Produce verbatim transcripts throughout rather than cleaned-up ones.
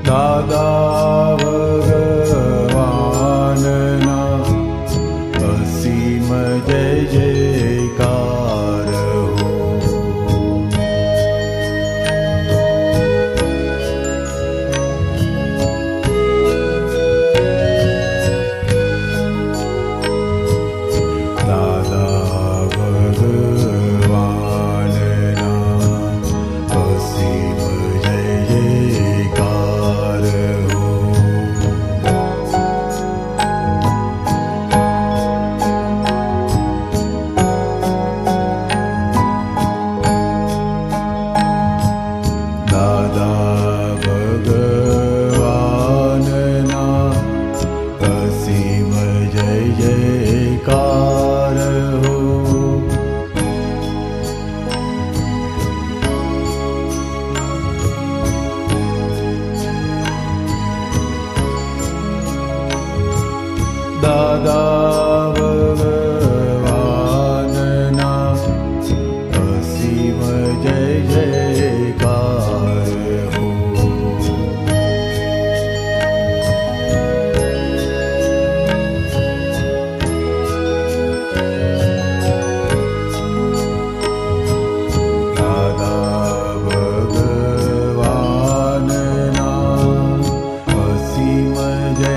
દાદા ભગવાનના અસીમ જય જયકાર હો. દાદા ભગવાનના અસીમ જય જયકાર હો. દાદા ભગવાનના અસીમ જય જયકાર હો. દાદા ભગવાનના અસીમ જય જયકાર હો. દાદા ભગવાનના અસીમ જય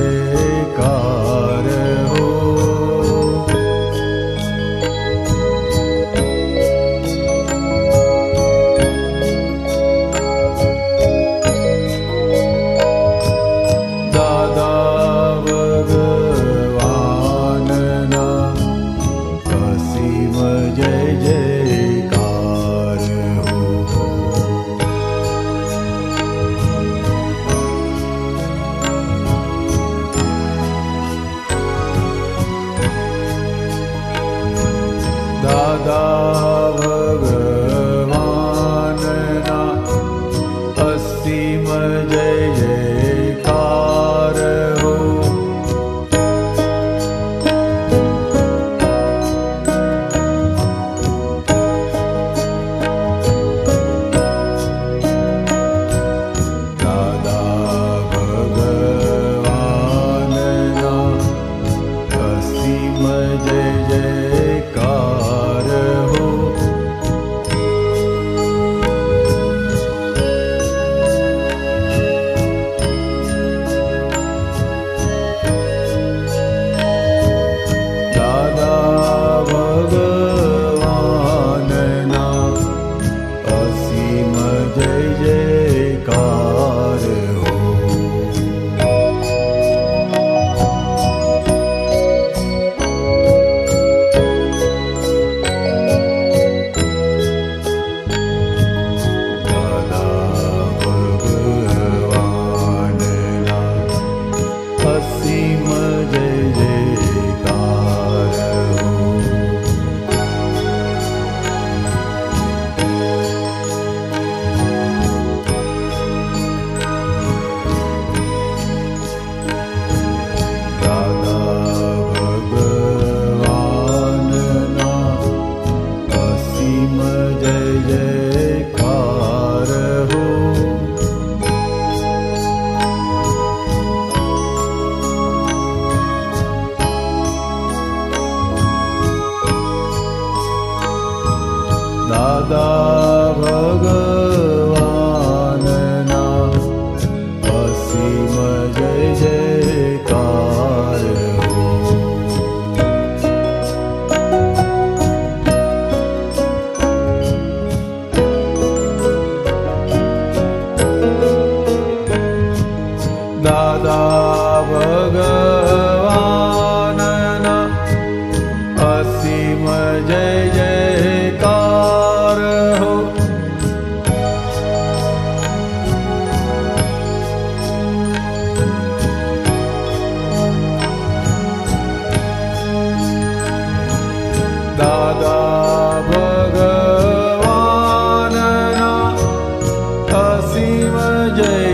જયકાર હો. દાદા ભગવાનના અસીમ જય જયકાર હો. દાદા ભગવાનના અસીમ જય જયકાર હો. દાદા ભગવાનના અસીમ જય જયકાર હો. દાદા ભગવાનના અસીમ જય જયકાર હો. દાદા ભગવાનના અસીમ જય જયકાર હો. દાદા ભગવાનના અસીમ જય જયકાર હો. દાદા ભગવાનના અસીમ જય જયકાર હો. દાદા ભગવાનના અસીમ જય જયકાર હો. દાદા ભગવાનના અસીમ જય